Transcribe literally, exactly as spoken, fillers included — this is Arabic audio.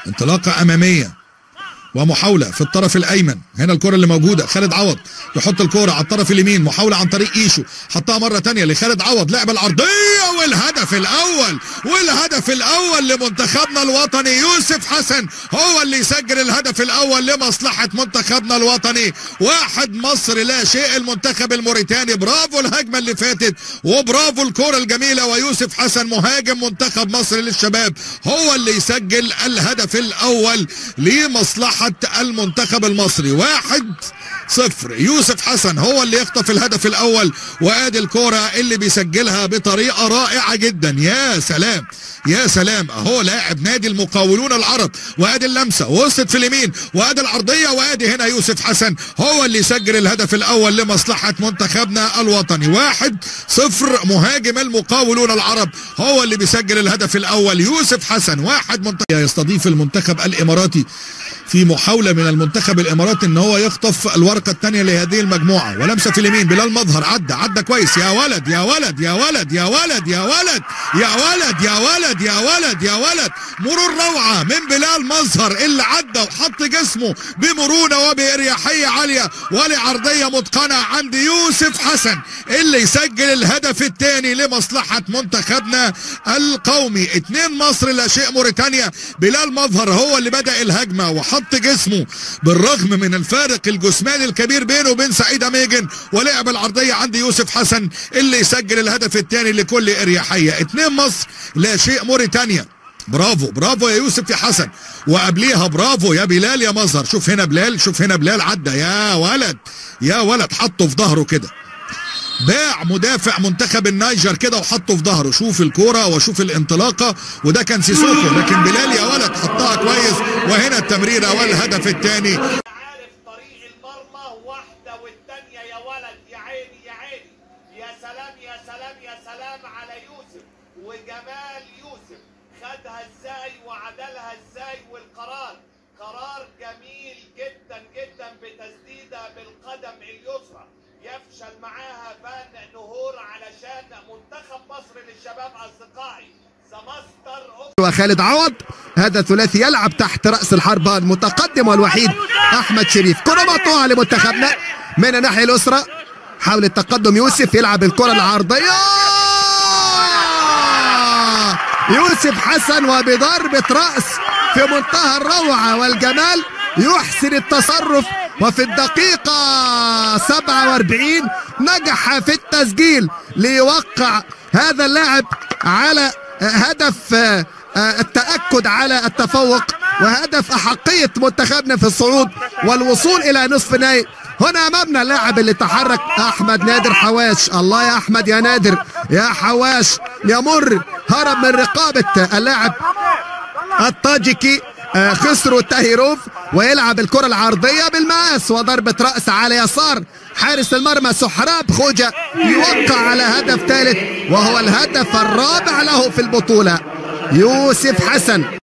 انطلاقة امامية ومحاولة في الطرف الايمن. هنا الكرة اللي موجودة، خالد عوض يحط الكرة على الطرف اليمين، محاولة عن طريق ايشو، حطها مرة تانية لخالد عوض، لعب العرضية والهدف الاول، والهدف الاول لمنتخبنا الوطني. يوسف حسن هو اللي يسجل الهدف الاول لمصلحة منتخبنا الوطني. واحد مصر لا شيء المنتخب الموريتاني. برافو الهجمة اللي فاتت وبرافو الكرة الجميلة، ويوسف حسن مهاجم منتخب مصر للشباب هو اللي يسجل الهدف الاول لمصلحة المنتخب المصري. واحد صفر. يوسف حسن هو اللي يخطف الهدف الاول، وادي الكرة اللي بيسجلها بطريقة رائعة جدا. يا سلام يا سلام، اهو لاعب نادي المقاولون العرب، وادي اللمسة وصلت في اليمين، وادي العرضية، وادي هنا يوسف حسن هو اللي يسجل الهدف الاول لمصلحة منتخبنا الوطني. واحد صفر. مهاجم المقاولون العرب هو اللي بيسجل الهدف الاول، يوسف حسن. واحد منتخب يستضيف المنتخب الاماراتي في محاولة من المنتخب الاماراتي ان هو يخطف الورقة الثانية لهذه المجموعة، ولمسة في اليمين، بلال مظهر عدى عدى كويس. يا ولد يا ولد يا ولد يا ولد يا ولد يا ولد يا ولد يا ولد يا ولد، مرور روعة من بلال مظهر اللي عدى وحط جسمه بمرونة وبإريحية عالية، ولعرضية متقنة عند يوسف حسن اللي يسجل الهدف الثاني لمصلحة منتخبنا القومي. اتنين مصر لا شيء موريتانيا. بلال مظهر هو اللي بدأ الهجمة وحط جسمه بالرغم من الفارق الجسماني الكبير بينه وبين سعيد اميجن، ولعب العرضية عند يوسف حسن اللي يسجل الهدف الثاني لكل اريحية. اتنين مصر لا شيء موريتانيا. برافو برافو يا يوسف يا حسن، وقبليها برافو يا بلال يا مظهر. شوف هنا بلال، شوف هنا بلال عدى، يا ولد يا ولد، حطه في ظهره كده، باع مدافع منتخب النيجر كده وحطه في ظهره. شوف الكوره وشوف الانطلاقه، وده كان سيسوكو، لكن بلال يا ولد حطها كويس. وهنا التمريره والهدف الثاني. عارف طريق المرمى واحده والثانيه، يا ولد يا عيني يا عيني، يا سلام يا سلام يا سلام على يوسف وجمال يوسف، خدها ازاي وعدلها ازاي، والقرار قرار جميل جدا جدا بتسديده بالقدم اليسرى يفشل معاها فان نهور علشان منتخب مصر للشباب. اصدقائي سمستر وخالد عوض، هذا الثلاثي يلعب تحت رأس الحربة المتقدم والوحيد أحمد شريف. كرة مقطوعة لمنتخبنا من الناحية اليسرى، حاول التقدم يوسف، يلعب الكرة العرضية، يوسف حسن وبضربة رأس في منتهى الروعة والجمال يحسن التصرف، وفي الدقيقة سبعة وأربعين نجح في التسجيل ليوقع هذا اللاعب على هدف التأكد على التفوق وهدف أحقية منتخبنا في الصعود والوصول إلى نصف النهائي. هنا أمامنا اللاعب اللي تحرك أحمد نادر حواش. الله يا أحمد يا نادر يا حواش، يمر هرب من رقابة اللاعب الطاجيكي خسروا تاهيروف، ويلعب الكرة العرضية بالمقاس وضربة رأس على يسار حارس المرمى سحراب خوجة، يوقع على هدف ثالث وهو الهدف الرابع له في البطولة. يوسف حسن